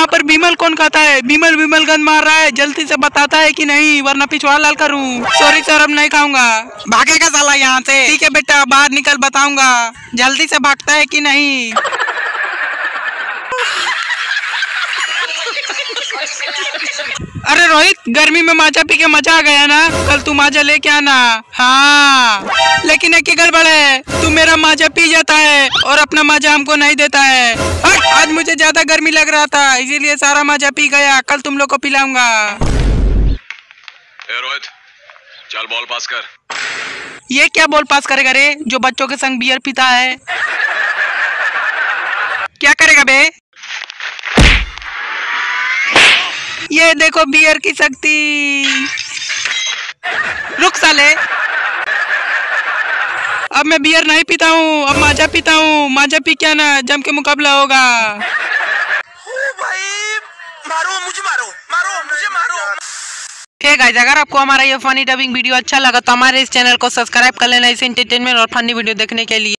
यहाँ पर विमल कौन खाता है? विमल विमल गन मार रहा है, जल्दी से बताता है कि नहीं वरना पिछवाड़ा लाल करूँ। सॉरी सर, अब नहीं खाऊंगा। भागेगा साला यहाँ से। ठीक है बेटा, बाहर निकल, बताऊंगा। जल्दी से भागता है कि नहीं। अरे रोहित, गर्मी में माजा पी के मजा आ गया ना? कल तू माजा लेके आना। हाँ, लेकिन एक ही गड़बड़ है, तू मेरा माजा पी जाता है और अपना माजा हमको नहीं देता है। आज मुझे ज्यादा गर्मी लग रहा था, इसीलिए सारा माजा पी गया। कल तुम लोग को पिलाऊंगा। रोहित, चल बॉल पास कर। ये क्या बॉल पास करेगा रे, जो बच्चों के संग बियर पीता है? क्या करेगा बे? ये देखो बियर की शक्ति। रुक साले, अब मैं बियर नहीं पीता हूँ, अब माजा पीता हूँ। माजा पी क्या ना, जम के मुकाबला होगा। भाई मारो मुझे, मारो मुझे, मारो। ठीक है, अगर आपको हमारा ये फनी डबिंग वीडियो अच्छा लगा तो हमारे इस चैनल को सब्सक्राइब कर लेना, इस एंटरटेनमेंट और फनी वीडियो देखने के लिए।